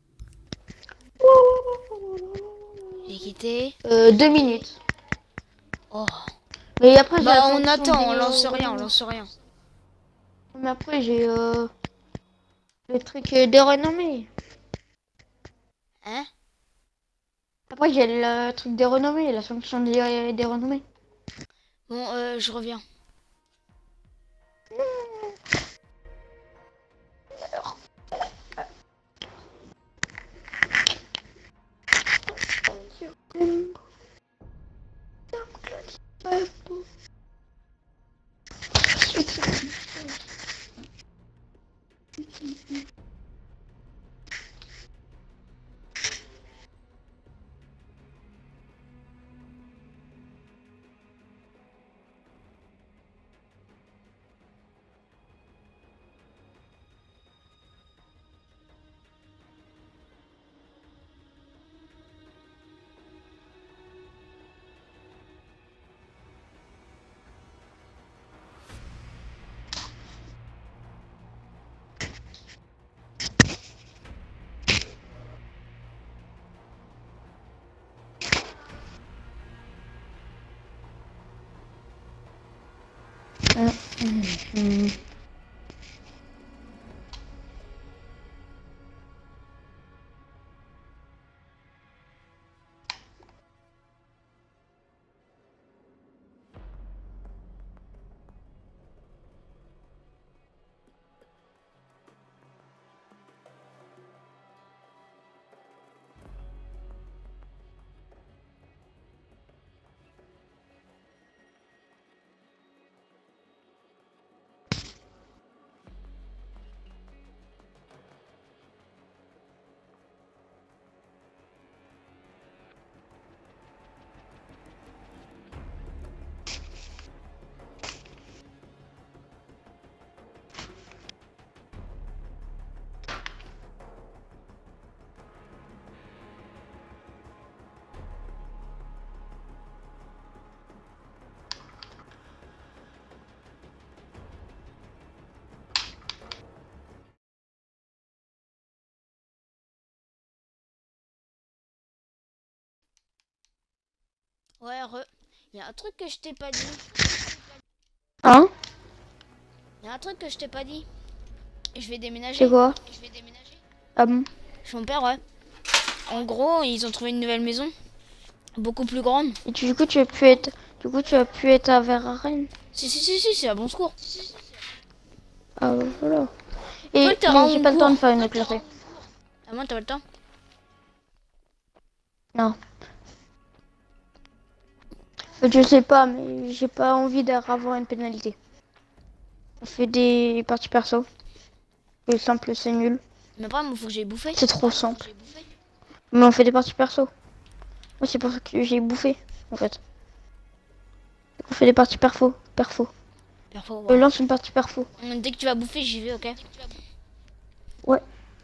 J'ai quitté. 2 minutes. Oh. Mais après, j'ai Bah la on fonction attend, on des, lance rien, on lance rien. Mais après, j'ai le truc des renommés. Hein? Après, j'ai le truc des renommés, la fonction des renommés. Bon, je reviens. Ouais, il y a un truc que je t'ai pas dit. Hein? Il y a un truc que je t'ai pas dit. Je vais déménager. C'est quoi? Ah bon? Chez mon père, ouais. En gros, ils ont trouvé une nouvelle maison. Beaucoup plus grande. Et du coup, tu as pu être... Du coup, tu as pu être à Verhaeren. Si, c'est à bon secours. Ah, voilà. Et Ouais, t'auras j'ai un pas le temps de cours. faire une clôture. Ah, moi, t'as pas le temps? Non. Je sais pas, mais j'ai pas envie d'avoir une pénalité. On fait des parties perso. Le simple, c'est nul. Mais pas, il faut que j'aille bouffer. C'est trop simple. Mais on fait des parties perso. Moi, c'est pour ça que j'ai bouffé, en fait. On fait des parties perfo. Perfo, Je ouais. lance une partie perfo. Dès que tu vas bouffer, j'y vais, ok? Ouais.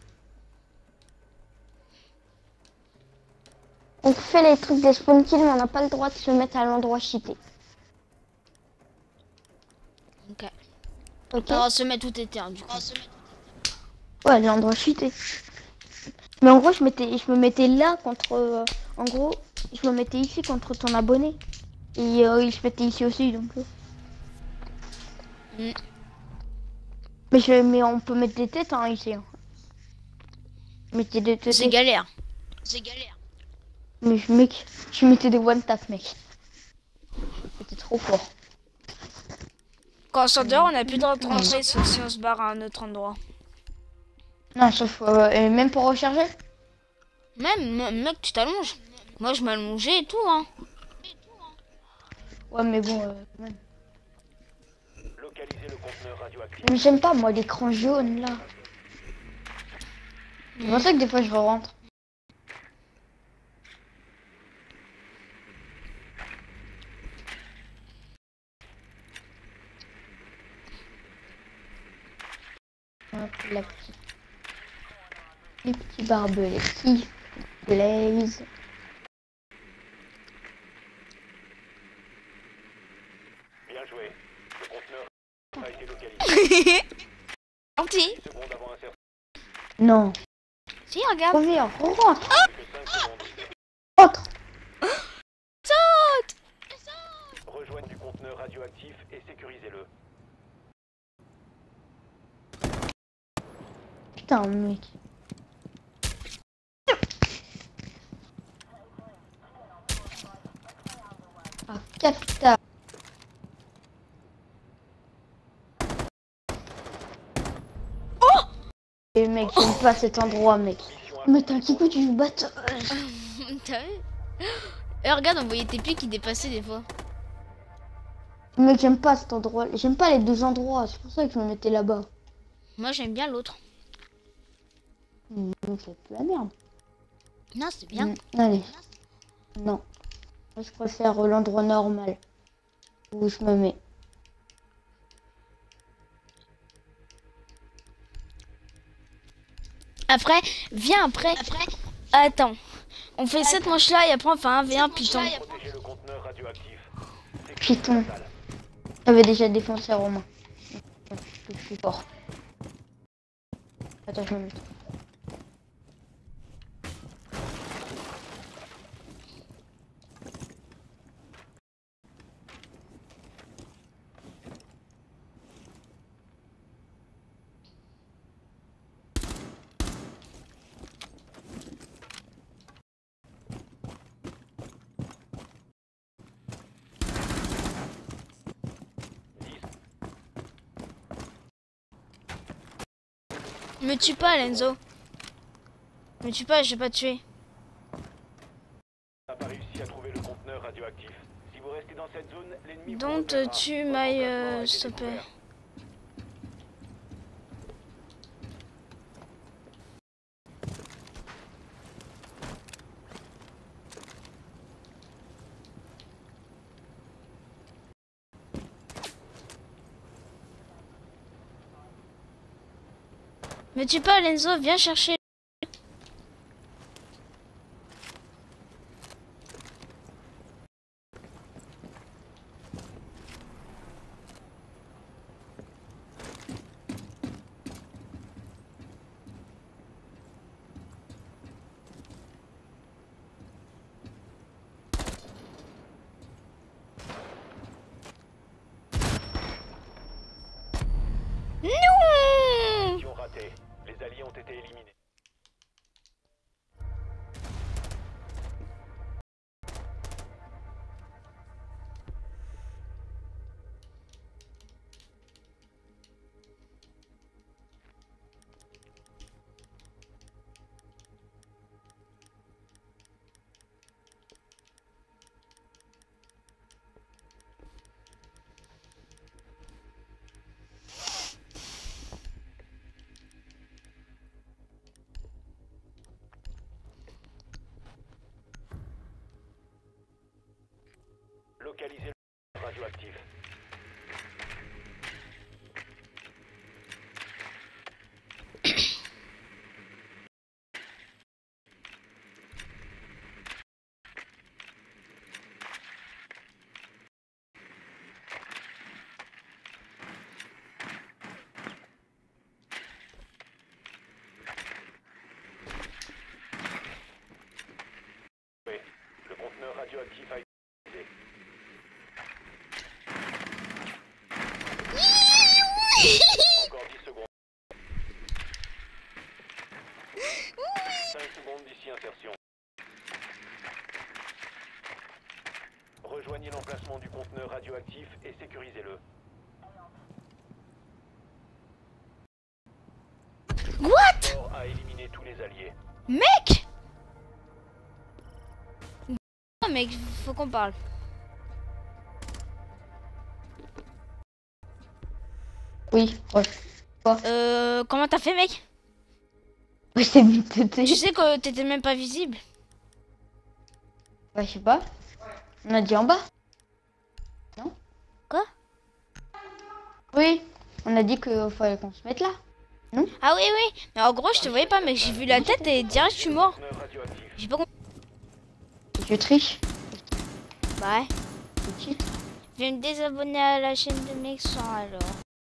On fait les trucs des spawn kills, mais on n'a pas le droit de se mettre à l'endroit cheaté. Ok. Ok. Alors, on se met tout éteint, du coup. Ouais, l'endroit cheaté. Mais en gros, je me mettais là contre... en gros, je me mettais ici contre ton abonné. Et il se mettait ici aussi, donc... Mm. Mais on peut mettre des têtes hein, ici. Hein. Mettez des têtes. C'est galère. Mais mec, je mettais des one tap, mec. C'était trop fort. Quand on sort dehors, on a plus le droit de rentrer, sauf si on se barre à un autre endroit. Non, sauf... et même pour recharger. Mec, tu t'allonges. Moi, je m'allongeais et tout, hein. Ouais, mais bon, quand même. Localisez le conteneur radioactif. Mais j'aime pas, moi, l'écran jaune, là. C'est pour ça que des fois, je rentre. Hop, la petite... Les petits barbelés qui blaze. Bien joué. Le conteneur a été localisé. Gentil. 10 secondes avant insertion. Non. Si, regarde. Reviens, rentre. Plus que 5 secondes. Rentre. Saute. Rejoignez du conteneur radioactif et sécurisez-le. Putain, mec. Ah, capital. Et mec, j'aime pas cet endroit, mec. Mais t'as un petit coup, tu joues batteuse. T'as vu? Regarde, on voyait tes pieds qui dépassaient des fois. Mec, j'aime pas cet endroit. J'aime pas les deux endroits. C'est pour ça que je me mettais là-bas. Moi, j'aime bien l'autre. C'est la merde. Non, c'est bien. Allez. Non. Moi, je préfère l'endroit normal. Où je me mets. Après, viens après. Attends. On fait cette manche-là et après on fait un V1 Python. Protégez le conteneur radioactif. Python. J'avais déjà défoncé Romain. Je suis fort. Attends, je me mets. Me tue pas, Lenzo. Me tue pas, je vais pas te tuer. n'a pas réussi à trouver le conteneur radioactif. Si vous restez dans cette zone, l'ennemi vous Don't repérera. tue Votre my emplacement a été s'il te plaît. découvert. Me tue pas, Lenzo, viens chercher. Non! Mission ratée. Les alliés ont été éliminés. Localisez le radioactif. Oui, le conteneur radioactif a été utilisé. Encore 10 secondes. 5 secondes d'ici insertion. Rejoignez l'emplacement du conteneur radioactif et sécurisez-le. What? Mort a éliminé tous les alliés. Mec! Oh mec, faut qu'on parle. Oui, ouais. Comment t'as fait, mec? Ouais, c'est vite. Tu sais que t'étais même pas visible. Ouais, je sais pas. On a dit en bas. Non? Quoi? Oui, on a dit qu'il fallait qu'on se mette là. Ah oui, oui. Mais en gros, je te voyais pas, mec. J'ai vu la tête et direct, je suis mort. Conteneur radioactif. J'ai pas compris. Je triche. Bah ouais. C'est cheat. Je vais me désabonner à la chaîne de Mexan alors.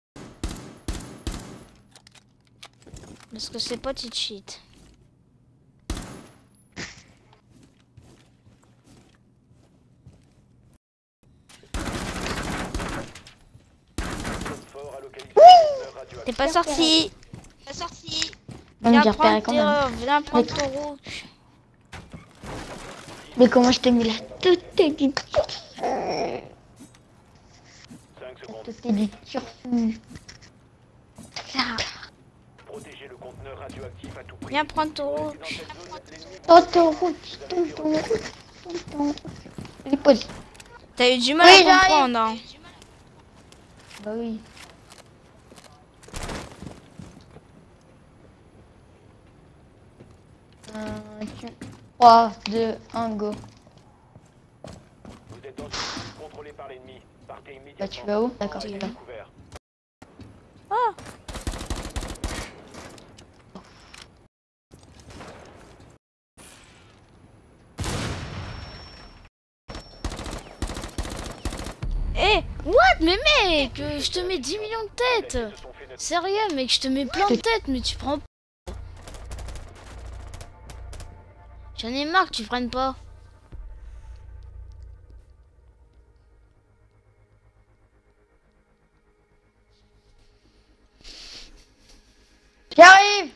Parce que c'est pas cheat sheet. Fort a localisé le conteneur radioactif. T'es pas sorti. On Viens me dit repérer prendre quand même. terreur, viens prendre ton rouge. Mais comment je t'ai mis là? Tout est du 5 secondes. Tout est du turfu. Là. Protégez le conteneur radioactif à tout prix. Viens prendre ton rouge. Dans cette zone, l'ennemi vous Tonton route, tonton route, tonton route. Il est posé. T'as eu du mal Oui, à j'arrive. comprendre. Hein. Bah oui. Un, 3, 2, 1, go. Vous êtes dans une zone contrôlée par l'ennemi. Partez immédiatement. Bah tu vas où? D'accord, Arrêtez c'est là. découvert. Eh, what? Mais mec, je te mets 10 millions de têtes. Les alliés se sont fait neutraliser. Sérieux, mec, je te mets plein de têtes, mais tu prends pas. J'en ai marre que tu prennes pas. J'arrive.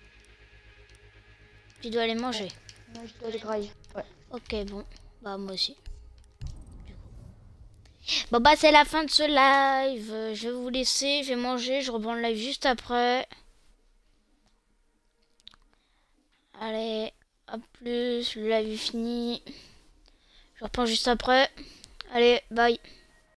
Tu dois aller manger. Moi je dois les grailler. Ouais. Ok, bon. Bah, moi aussi. Bon, bah, c'est la fin de ce live. Je vais vous laisser, je vais manger, je reprends le live juste après. Allez, à plus, le live est fini. Je reprends juste après. Allez, bye.